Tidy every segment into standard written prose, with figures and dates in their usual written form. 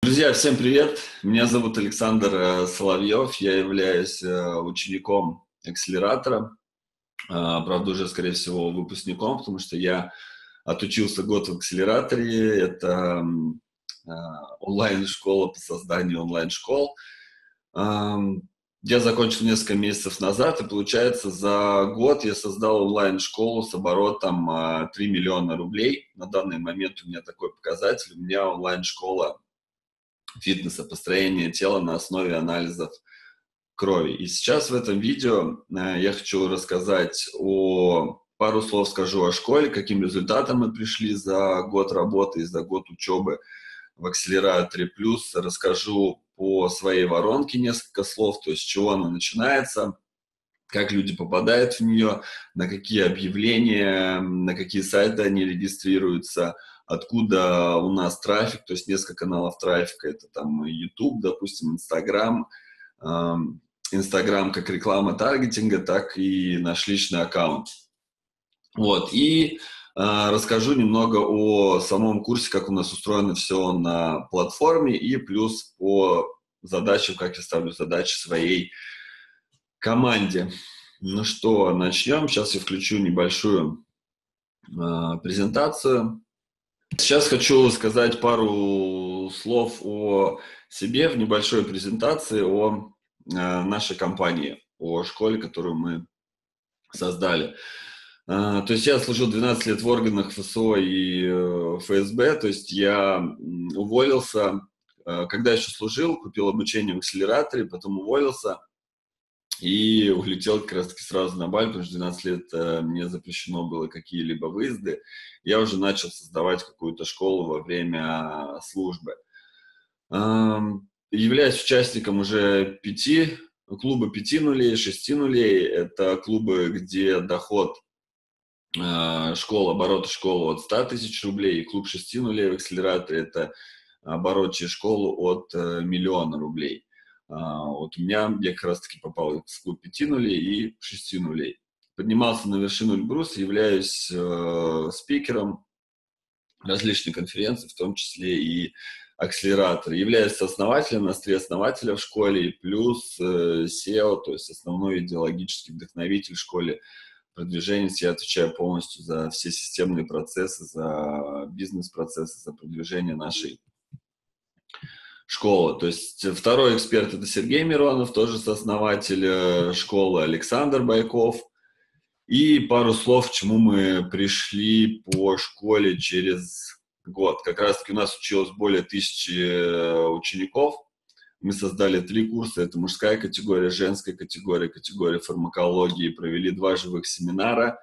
Друзья, всем привет! Меня зовут Александр Соловьев, я являюсь учеником акселератора, правда уже, скорее всего, выпускником, потому что я отучился год в акселераторе, это онлайн-школа по созданию онлайн-школ. Я закончил несколько месяцев назад, и получается, за год я создал онлайн-школу с оборотом 3 миллиона рублей. На данный момент у меня такой показатель, у меня онлайн-школа фитнеса, построения тела на основе анализов крови. И сейчас в этом видео я хочу рассказать пару слов скажу о школе, каким результатам мы пришли за год работы и за год учебы в акселераторе. Плюс расскажу по своей воронке несколько слов, то есть с чего она начинается, как люди попадают в нее, на какие объявления, на какие сайты они регистрируются, откуда у нас трафик, то есть несколько каналов трафика, это там YouTube, допустим, Instagram, Instagram как реклама таргетинга, так и наш личный аккаунт. Вот, и расскажу немного о самом курсе, как у нас устроено все на платформе, и плюс по задачам, как я ставлю задачи своей команде. Ну что, начнем. Сейчас я включу небольшую презентацию. Сейчас хочу сказать пару слов о себе в небольшой презентации о нашей компании, о школе, которую мы создали. То есть я служил 12 лет в органах ФСО и ФСБ, то есть я уволился, когда еще служил, купил обучение в акселераторе, потом уволился и улетел как раз-таки сразу на Бали, потому что 12 лет мне запрещено было какие-либо выезды. Я уже начал создавать какую-то школу во время службы. Являюсь участником уже клуба 5 нулей, 6 нулей. Это клубы, где доход обороты школы от 100 тысяч рублей, и клуб 6 нулей в акселераторе – это оборот через школу от 1 миллиона рублей. Вот у меня, я как раз-таки попал в клуб 5 нулей и 6 нулей. Поднимался на вершину Эльбруса, являюсь спикером различных конференций, в том числе и акселератор. Являюсь основателем, на 3 основателя в школе, и плюс SEO, то есть основной идеологический вдохновитель в школе продвижения. Я отвечаю полностью за все системные процессы, за бизнес-процессы, за продвижение нашей школы. То есть второй эксперт — это Сергей Миронов, тоже сооснователь школы, Александр Байков. И пару слов, к чему мы пришли по школе через год. Как раз-таки у нас училось более 1000 учеников. Мы создали 3 курса. Это мужская категория, женская категория, категория фармакологии. Провели 2 живых семинара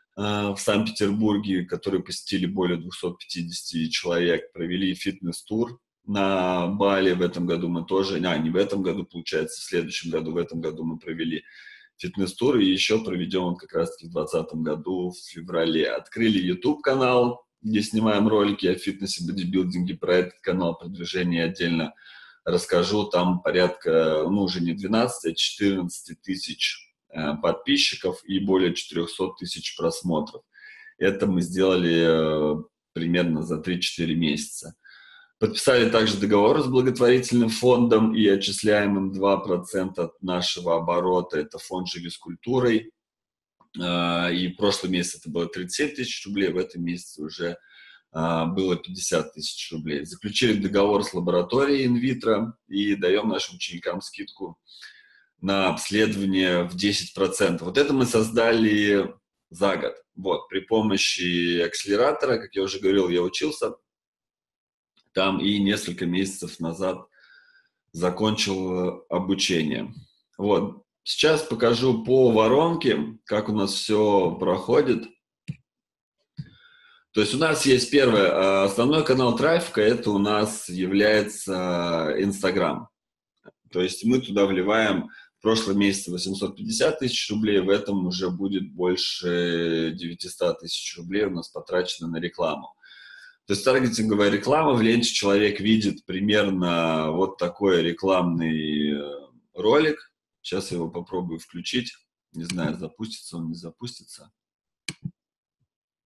в Санкт-Петербурге, которые посетили более 250 человек. Провели фитнес-тур на Бали в этом году. Мы тоже, не в этом году, получается, в следующем году, в этом году мы провели фитнес-тур, и еще проведем он как раз-таки в 2020 году, в феврале. Открыли YouTube-канал, где снимаем ролики о фитнесе, бодибилдинге. Про этот канал продвижения отдельно расскажу. Там порядка, уже не 12, а 14 тысяч подписчиков и более 400 тысяч просмотров. Это мы сделали примерно за 3-4 месяца. Подписали также договор с благотворительным фондом и отчисляем им 2% от нашего оборота. Это фонд «Живи с культурой». И в прошлом месяце это было 37 тысяч рублей, в этом месяце уже было 50 тысяч рублей. Заключили договор с лабораторией инвитро и даем нашим ученикам скидку на обследование в 10%. Вот это мы создали за год. Вот, при помощи акселератора, как я уже говорил, я учился там и несколько месяцев назад закончил обучение. Вот. Сейчас покажу по воронке, как у нас все проходит. То есть у нас есть первое, основной канал трафика, это у нас является Instagram. То есть мы туда вливаем в прошлом месяце 850 тысяч рублей, в этом уже будет больше 900 тысяч рублей у нас потрачено на рекламу. То есть таргетинговая реклама, в ленте человек видит примерно вот такой рекламный ролик. Сейчас я его попробую включить. Не знаю, запустится он, не запустится.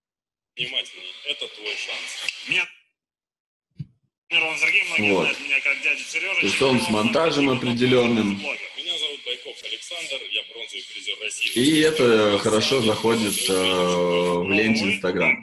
Внимательно, это твой шанс. Миронов Сергей, многие знают меня как То есть он с монтажем определенным. Меня зовут Байков Александр, я бронзовый призер России. И это хорошо заходит в ленте Инстаграм.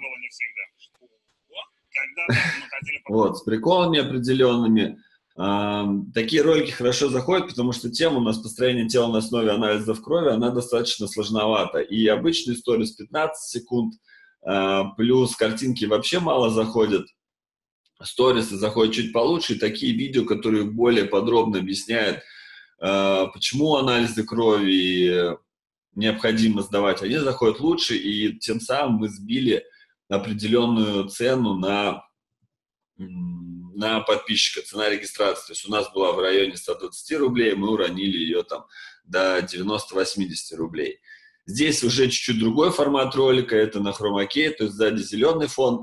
Вот, с приколами определенными. Такие ролики хорошо заходят, потому что тема у нас построение тела на основе анализов крови, она достаточно сложновата. И обычные сторис 15 секунд, плюс картинки вообще мало заходят. Сторисы заходят чуть получше, и такие видео, которые более подробно объясняют, почему анализы крови необходимо сдавать, они заходят лучше, и тем самым мы сбили определенную цену на подписчика, цена регистрации. То есть у нас была в районе 120 рублей, мы уронили ее там до 90-80 рублей. Здесь уже чуть-чуть другой формат ролика, это на хромакее, то есть сзади зеленый фон,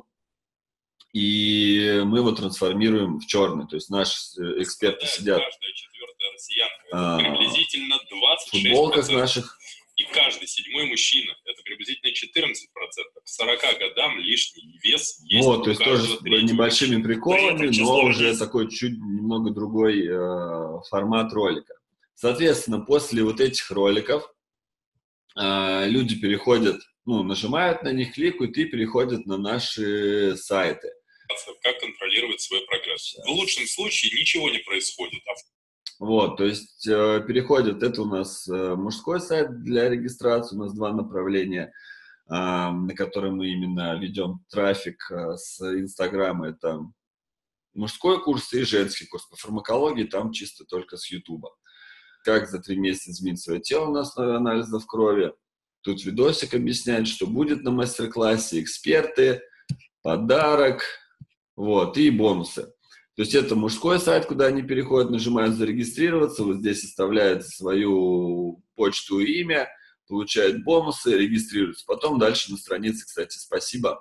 и мы его трансформируем в черный. То есть наши эксперты сидят приблизительно 26%. в футболках наших. И каждый седьмой мужчина, это приблизительно 14%, к 40 годам лишний вес есть. Вот, то есть тоже с небольшими приколами, но уже такой чуть немного другой формат ролика. Соответственно, после вот этих роликов люди переходят, нажимают на них, кликают и переходят на наши сайты. Как контролировать свой прогресс? В лучшем случае ничего не происходит. Вот, то есть переходят, это у нас мужской сайт для регистрации, у нас два направления, на которые мы именно ведем трафик с Инстаграма, это мужской курс и женский курс по фармакологии, там чисто только с Ютуба. Как за 3 месяца изменить свое тело на основе анализов крови. Тут видосик объясняет, что будет на мастер-классе, эксперты, подарок, вот, и бонусы. То есть это мужской сайт, куда они переходят, нажимают зарегистрироваться, вот здесь оставляют свою почту и имя, получают бонусы, регистрируются. Потом дальше на странице, кстати, спасибо.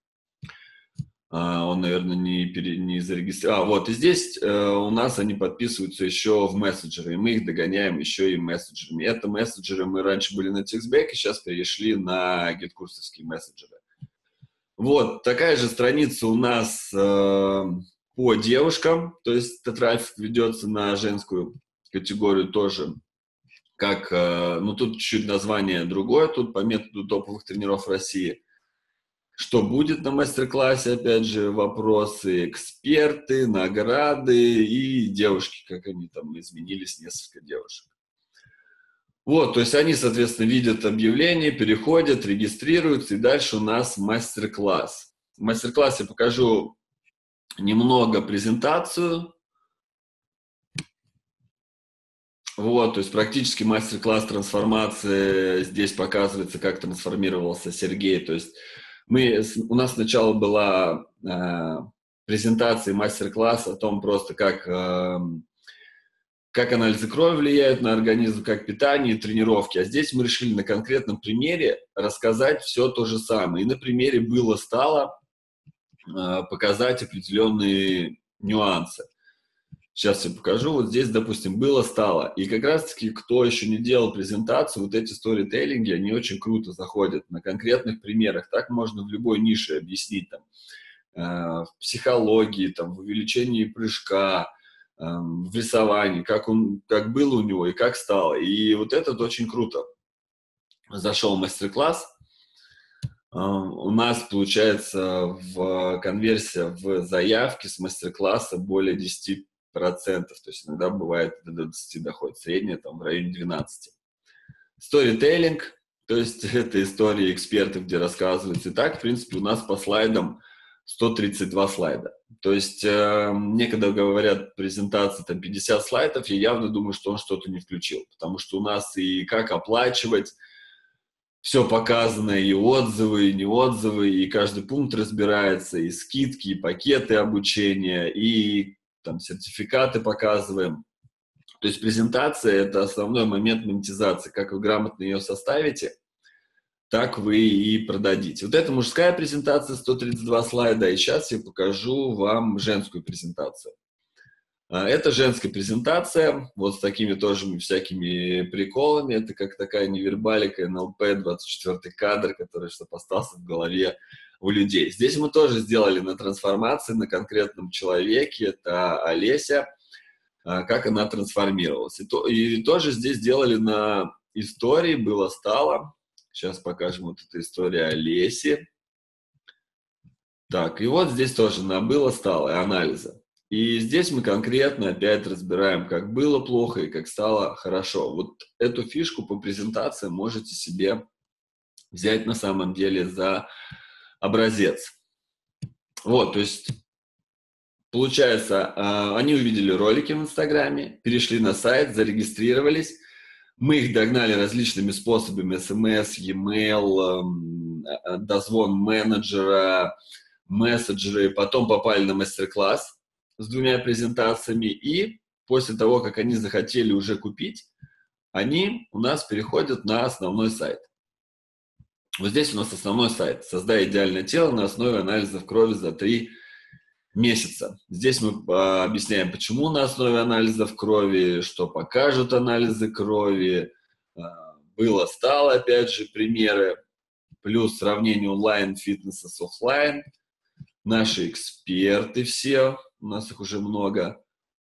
Он, наверное, не зарегистрировал. Вот, и здесь у нас они подписываются еще в мессенджеры, и мы их догоняем еще и мессенджерами. Это мессенджеры, мы раньше были на TextBack, и сейчас перешли на GetCursовские мессенджеры. Вот, такая же страница у нас по девушкам, то есть трафик ведется на женскую категорию тоже, как, тут чуть-чуть название другое, тут по методу топовых тренеров России. Что будет на мастер-классе, опять же, вопросы, эксперты, награды и девушки, как они там изменились, несколько девушек. Вот, то есть они, соответственно, видят объявление, переходят, регистрируются, и дальше у нас мастер-класс. В мастер-классе покажу немного презентацию. Вот, то есть практически мастер-класс трансформации. Здесь показывается, как трансформировался Сергей. То есть у нас сначала была презентация, мастер-класс о том просто, как анализы крови влияют на организм, как питание и тренировки. А здесь мы решили на конкретном примере рассказать все то же самое. И на примере стало показать определенные нюансы. Сейчас я покажу. Вот здесь, допустим, стало. И как раз-таки, кто еще не делал презентацию, вот эти сторителлинги, они очень круто заходят на конкретных примерах. Так можно в любой нише объяснить. Там, в психологии, там, в увеличении прыжка, в рисовании, как было у него и как стало. И вот этот очень круто. Зашел мастер-класс. У нас получается конверсия в заявке с мастер-класса более 10%. То есть иногда бывает до 20 доходит. Средняя там в районе 12. Сторителлинг, то есть это истории экспертов, где рассказывается. И так, в принципе, у нас по слайдам 132 слайда. То есть некогда говорят презентации там 50 слайдов, я явно думаю, что он что-то не включил. Потому что у нас и как оплачивать, все показано, и отзывы, и не отзывы, и каждый пункт разбирается, и скидки, и пакеты обучения, и там сертификаты показываем. То есть презентация – это основной момент монетизации. Как вы грамотно ее составите, так вы и продадите. Вот это мужская презентация, 132 слайда, и сейчас я покажу вам женскую презентацию. Это женская презентация, вот с такими тоже всякими приколами. Это как такая невербалика, НЛП, 24-й кадр, который чтобы остался в голове у людей. Здесь мы тоже сделали на трансформации, на конкретном человеке. Это Олеся. как она трансформировалась. И тоже здесь делали на истории, было-стало. Сейчас покажем вот эту историю Олеси. Так, и вот здесь тоже на было-стало и анализа. И здесь мы конкретно опять разбираем, как было плохо и как стало хорошо. Вот эту фишку по презентации можете себе взять на самом деле за образец. Вот, то есть, получается, они увидели ролики в Инстаграме, перешли на сайт, зарегистрировались. Мы их догнали различными способами: СМС, e-mail, дозвон менеджера, мессенджеры. Потом попали на мастер-класс с 2 презентациями. И после того, как они захотели уже купить, они у нас переходят на основной сайт. Вот здесь у нас основной сайт. Создай идеальное тело на основе анализов крови за 3 месяца. Здесь мы объясняем, почему на основе анализов крови, что покажут анализы крови, было-стало, опять же, примеры, плюс сравнение онлайн-фитнеса с офлайн, наши эксперты все, у нас их уже много,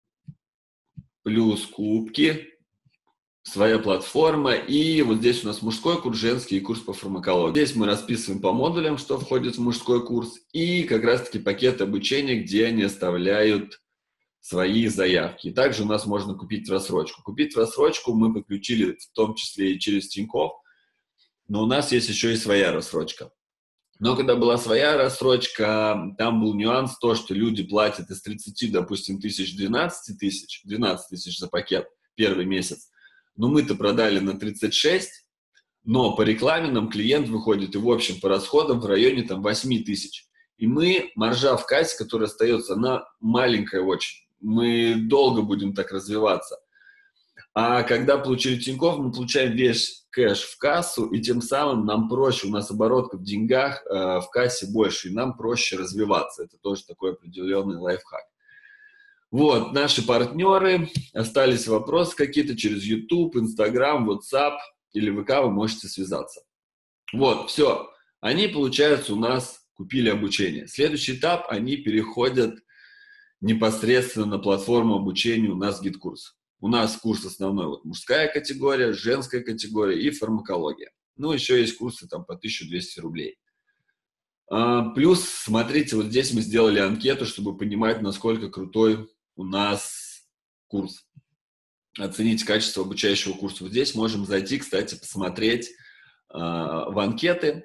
плюс кубки, своя платформа, и вот здесь у нас мужской курс, женский и курс по фармакологии. Здесь мы расписываем по модулям, что входит в мужской курс, и как раз-таки пакет обучения, где они оставляют свои заявки. И также у нас можно купить в рассрочку. Купить в рассрочку мы подключили в том числе и через Тинькофф, но у нас есть еще и своя рассрочка. Но когда была своя рассрочка, там был нюанс то, что люди платят из 30, допустим, 12 тысяч за пакет первый месяц. Но мы-то продали на 36, но по рекламе нам клиент выходит и в общем по расходам в районе там 8 тысяч. И мы, маржа в кассе, которая остается, она маленькая очень. Мы долго будем так развиваться. А когда получили Тинькофф, мы получаем весь кэш в кассу, и тем самым нам проще, у нас оборотка в деньгах в кассе больше, и нам проще развиваться. Это тоже такой определенный лайфхак. Вот, наши партнеры, остались вопросы какие-то через YouTube, Instagram, WhatsApp или ВК, вы можете связаться. Вот, все. Они, получается, у нас купили обучение. Следующий этап, они переходят непосредственно на платформу обучения у нас гид-курс. У нас курс основной, вот мужская категория, женская категория и фармакология. Ну, еще есть курсы там по 1200 рублей. Плюс, смотрите, вот здесь мы сделали анкету, чтобы понимать, насколько крутой у нас курс. Оцените качество обучающего курса. Вот здесь можем зайти, кстати, посмотреть в анкеты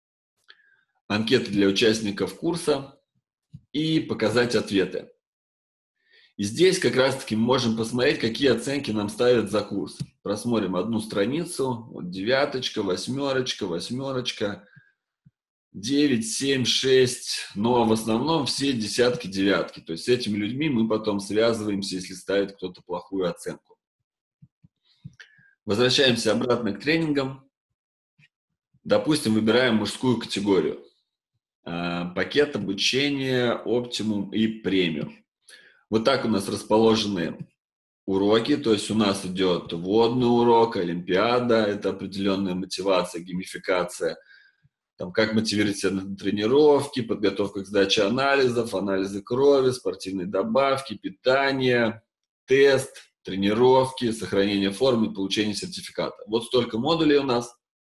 для участников курса и показать ответы. И здесь как раз-таки мы можем посмотреть, какие оценки нам ставят за курс. Просмотрим одну страницу, вот 9, 8, 9, 7, 6, но в основном все 10, 9. То есть с этими людьми мы потом связываемся, если ставит кто-то плохую оценку. Возвращаемся обратно к тренингам. Допустим, выбираем мужскую категорию. Пакет обучения, оптимум и премиум. Вот так у нас расположены уроки, то есть у нас идет вводный урок, олимпиада, это определенная мотивация, геймификация. Там, как мотивировать себя на тренировки, подготовка к сдаче анализов, анализы крови, спортивные добавки, питание, тест, тренировки, сохранение формы, получение сертификата. Вот столько модулей у нас.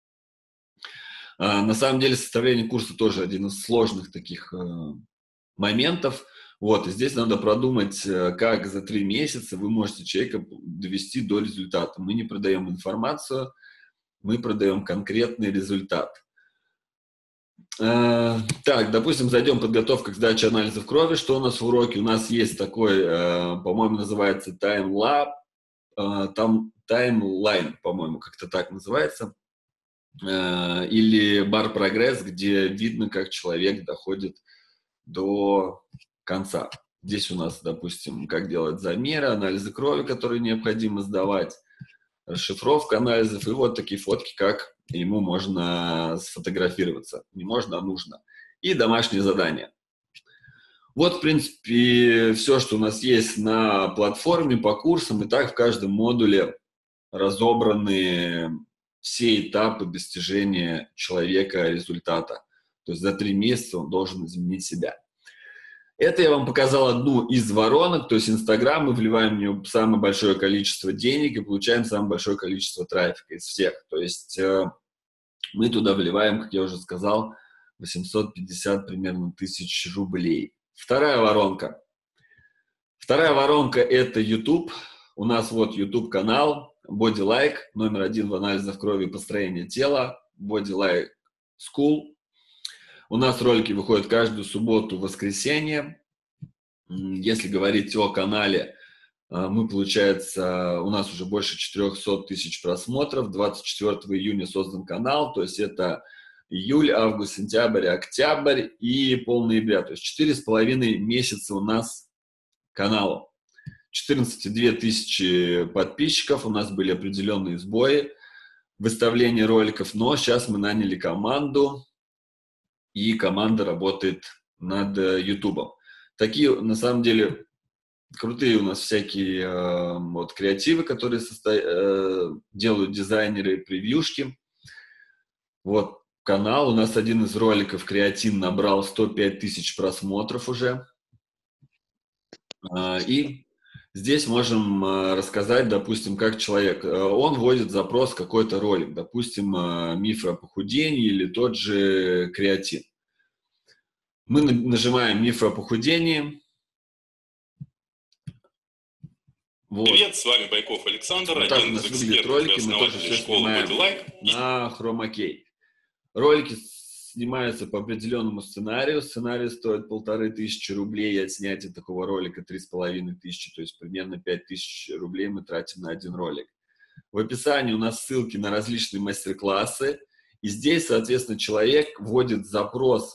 На самом деле составление курса тоже один из сложных таких моментов. Вот, и здесь надо продумать, как за 3 месяца вы можете человека довести до результата. Мы не продаем информацию, мы продаем конкретный результат. Так, допустим, зайдем в подготовку к сдаче анализов крови. Что у нас в уроке? У нас есть такой, по-моему, называется таймлайн, по-моему, как-то так называется. Или бар-прогресс, где видно, как человек доходит до конца. Здесь у нас, допустим, как делать замеры, анализы крови, которые необходимо сдавать, расшифровка анализов, и вот такие фотки, как ему можно сфотографироваться. Не можно, а нужно. И домашние задания. Вот, в принципе, все, что у нас есть на платформе по курсам. И так в каждом модуле разобраны все этапы достижения человека результата. То есть за 3 месяца он должен изменить себя. Это я вам показал одну из воронок, то есть Инстаграм, мы вливаем в нее самое большое количество денег и получаем самое большое количество трафика из всех. То есть мы туда вливаем, как я уже сказал, 850 примерно тысяч рублей. Вторая воронка. Вторая воронка – это YouTube. У нас вот YouTube-канал Body Like, номер 1 в анализах крови и построения тела, Body Like School. У нас ролики выходят каждую субботу, воскресенье. Если говорить о канале, мы, получается, у нас уже больше 400 тысяч просмотров. 24 июня создан канал, то есть это июль, август, сентябрь, октябрь и пол-ноября. То есть 4,5 месяца у нас каналу. 14,2 тысячи подписчиков, у нас были определенные сбои выставления роликов, но сейчас мы наняли команду, и команда работает над YouTube. Такие, на самом деле, крутые у нас всякие вот креативы, которые делают дизайнеры, превьюшки. Вот канал, у нас один из роликов «Креатин» набрал 105 тысяч просмотров уже. И здесь можем рассказать, допустим, как человек, он вводит запрос какой-то ролик, допустим, миф о похудении или тот же креатин. Мы нажимаем миф о похудении. Вот. Привет, с вами Байков Александр, вот один из экспертов ролики, и основателей школы Body Like. На Chroma Key. Ролики снимаются по определенному сценарию. Сценарий стоит 1500 рублей, от снятия такого ролика 3500, то есть примерно 5000 рублей мы тратим на один ролик. В описании у нас ссылки на различные мастер-классы, и здесь, соответственно, человек вводит запрос,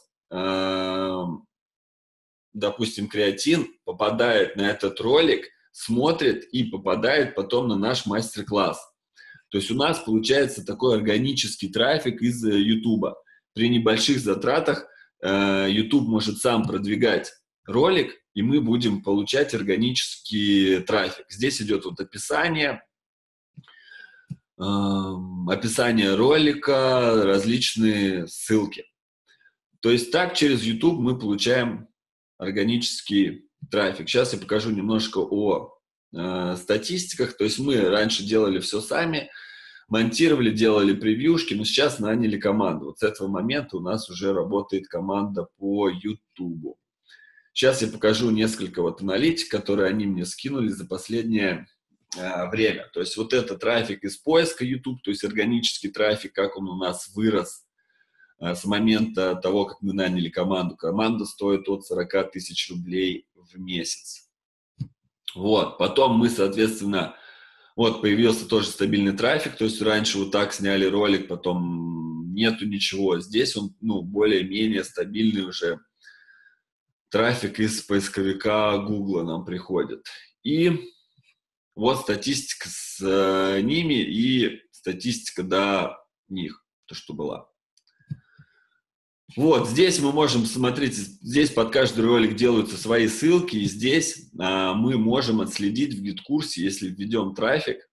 допустим, креатин, попадает на этот ролик, смотрит и попадает потом на наш мастер-класс. То есть у нас получается такой органический трафик из YouTube. При небольших затратах YouTube может сам продвигать ролик, и мы будем получать органический трафик. Здесь идет вот описание ролика, различные ссылки. То есть так через YouTube мы получаем органический трафик. Сейчас я покажу немножко о статистиках. То есть мы раньше делали все сами, монтировали, делали превьюшки, но сейчас наняли команду. Вот с этого момента у нас уже работает команда по YouTube. Сейчас я покажу несколько вот аналитик, которые они мне скинули за последнее время. То есть вот это трафик из поиска YouTube, то есть органический трафик, как он у нас вырос с момента того, как мы наняли команду. Команда стоит от 40 тысяч рублей в месяц. Вот, потом мы, соответственно, вот появился тоже стабильный трафик, то есть раньше вот так сняли ролик, потом нету ничего. Здесь он, более-менее стабильный уже трафик из поисковика Google нам приходит. И вот статистика с ними и статистика до них, то, что была. Вот, здесь мы можем, смотрите, здесь под каждый ролик делаются свои ссылки, и здесь мы можем отследить в гид-курсе, если введем трафик,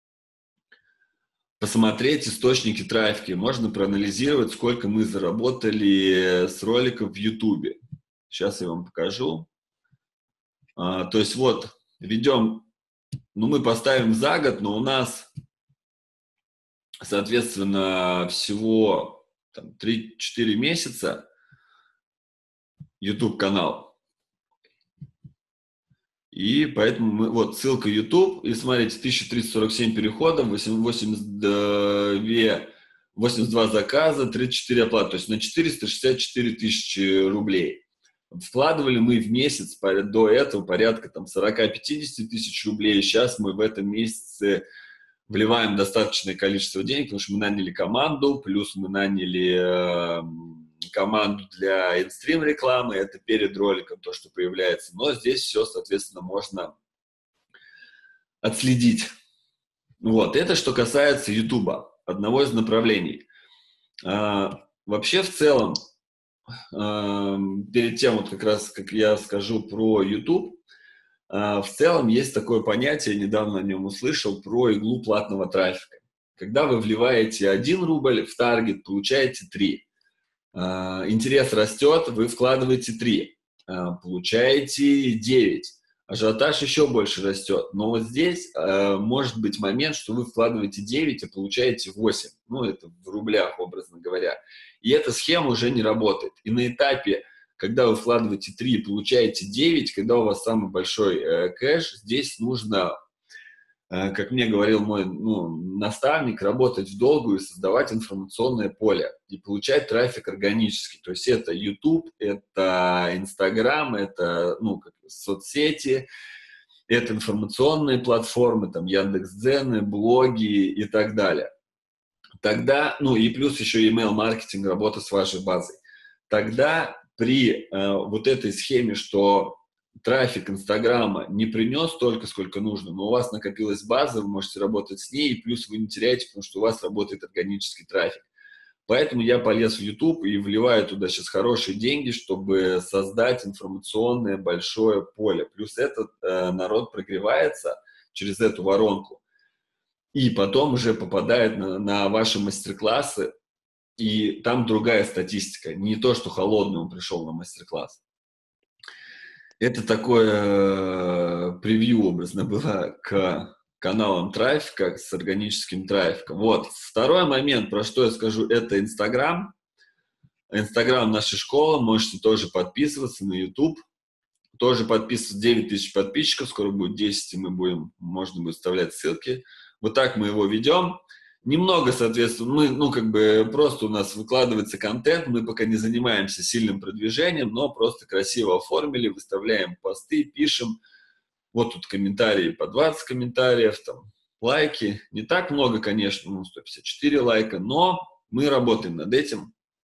посмотреть источники трафика. Можно проанализировать, сколько мы заработали с роликов в YouTube. Сейчас я вам покажу. То есть вот, ведем, мы поставим за год, но у нас, соответственно, всего 3-4 месяца YouTube-канал. И поэтому вот ссылка YouTube, и смотрите, 1347 переходов, 82 заказа, 34 оплаты, то есть на 464 тысячи рублей. Вкладывали мы в месяц до этого порядка 40-50 тысяч рублей. Сейчас мы в этом месяце вливаем достаточное количество денег, потому что мы наняли команду, плюс мы наняли команду для инстрим рекламы, это перед роликом то, что появляется. Но здесь все, соответственно, можно отследить. Вот, это что касается YouTube, одного из направлений. Вообще, в целом, перед тем, вот как раз, как я скажу про YouTube, в целом есть такое понятие, недавно о нем услышал, про иглу платного трафика. Когда вы вливаете 1 рубль в таргет, получаете 3. Интерес растет, вы вкладываете 3. получаете 9. Ажиотаж еще больше растет. Но вот здесь может быть момент, что вы вкладываете 9, а получаете 8. Ну, это в рублях, образно говоря. И эта схема уже не работает. И на этапе, когда вы вкладываете 3 и получаете 9, когда у вас самый большой кэш, здесь нужно, как мне говорил мой наставник, работать в долгую и создавать информационное поле и получать трафик органически. То есть это YouTube, это Instagram, это соцсети, это информационные платформы, там Яндекс.Дзены, блоги и так далее. Тогда, и плюс еще email-маркетинг, работа с вашей базой. Тогда при вот этой схеме, что трафик Инстаграма не принес столько, сколько нужно, но у вас накопилась база, вы можете работать с ней, и плюс вы не теряете, потому что у вас работает органический трафик. Поэтому я полез в YouTube и вливаю туда сейчас хорошие деньги, чтобы создать информационное большое поле. Плюс этот народ прогревается через эту воронку и потом уже попадает на ваши мастер-классы, и там другая статистика. Не то, что холодный он пришел на мастер-класс. Это такое превью образно было к каналам трафика с органическим трафиком. Вот. Второй момент, про что я скажу, это Инстаграм. Инстаграм наша школа, можете тоже подписываться на YouTube. Тоже подписываться, 9 тысяч подписчиков, скоро будет 10, и можно будет вставлять ссылки. Вот так мы его ведем. Немного, соответственно, просто у нас выкладывается контент, мы пока не занимаемся сильным продвижением, но просто красиво оформили, выставляем посты, пишем. Вот тут комментарии, по 20 комментариев, там, лайки. Не так много, конечно, 154 лайка, но мы работаем над этим,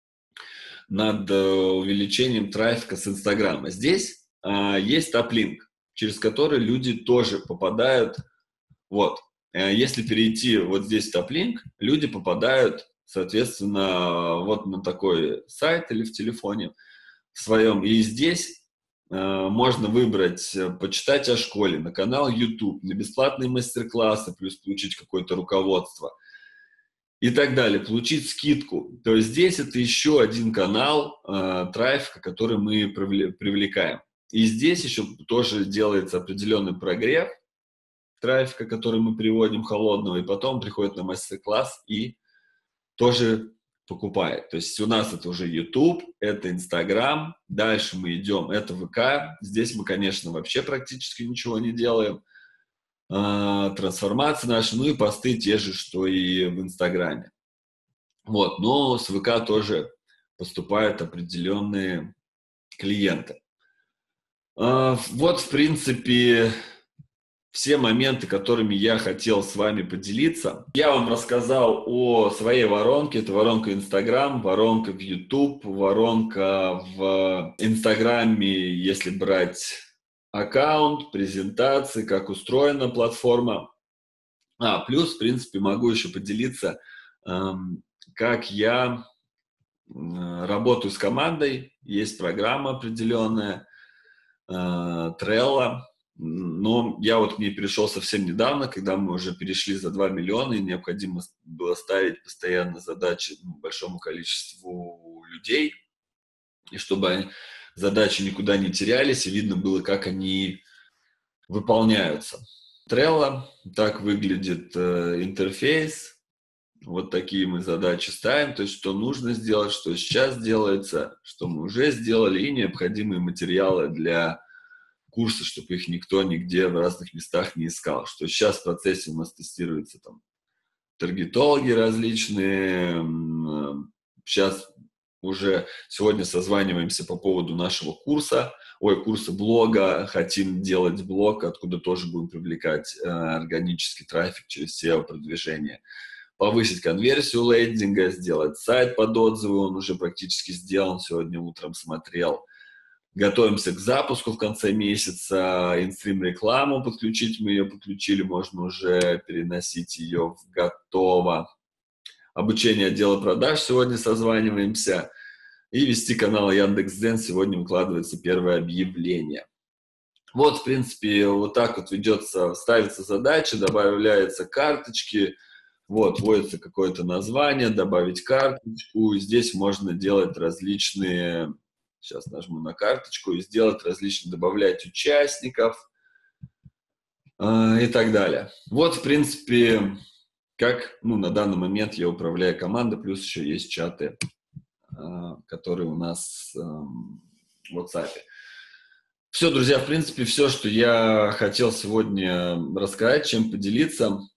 над увеличением трафика с Инстаграма. Здесь есть топ-линк, через который люди тоже попадают. Вот. Если перейти вот здесь в топ-линк, люди попадают, соответственно, вот на такой сайт или в телефоне своем. И здесь можно выбрать, почитать о школе, на канал YouTube, на бесплатные мастер-классы, плюс получить какое-то руководство и так далее, получить скидку. То есть здесь это еще один канал трафика, который мы привлекаем. И здесь еще тоже делается определенный прогрев трафика, который мы приводим холодного, и потом приходит на мастер-класс и тоже покупает. То есть у нас это уже YouTube, это Instagram, дальше мы идем, это ВК. Здесь мы, конечно, вообще практически ничего не делаем. Трансформации наши, и посты те же, что и в Инстаграме. Вот, но с ВК тоже поступают определенные клиенты. Вот, в принципе, все моменты, которыми я хотел с вами поделиться. Я вам рассказал о своей воронке. Это воронка Инстаграм, воронка в YouTube, воронка в Инстаграме, если брать аккаунт, презентации, как устроена платформа. Плюс, в принципе, могу еще поделиться, как я работаю с командой. Есть программа определенная, Trello. Но я вот к ней перешел совсем недавно, когда мы уже перешли за 2 миллиона, и необходимо было ставить постоянно задачи большому количеству людей, и чтобы задачи никуда не терялись, и видно было, как они выполняются. Trello, так выглядит интерфейс, вот такие мы задачи ставим, то есть что нужно сделать, что сейчас делается, что мы уже сделали, и необходимые материалы для курсы, чтобы их никто нигде в разных местах не искал. Что сейчас в процессе у нас тестируются там таргетологи различные. Сейчас уже сегодня созваниваемся по поводу нашего курса блога. Хотим делать блог, откуда тоже будем привлекать органический трафик через SEO-продвижение. Повысить конверсию лендинга, сделать сайт под отзывы. Он уже практически сделан, сегодня утром смотрел. Готовимся к запуску в конце месяца, инстрим-рекламу подключить, мы ее подключили, можно уже переносить ее в готово. Обучение отдела продаж, сегодня созваниваемся. И вести канал Яндекс.Дзен, сегодня выкладывается первое объявление. Вот, в принципе, вот так вот ведется, ставится задача, добавляются карточки, вот, вводится какое-то название, добавить карточку. Здесь можно делать различные Сейчас нажму на карточку и сделать различные, добавлять участников и так далее. Вот, в принципе, как, на данный момент я управляю командой, плюс еще есть чаты, которые у нас в WhatsApp. Все, друзья, в принципе, все, что я хотел сегодня рассказать, чем поделиться.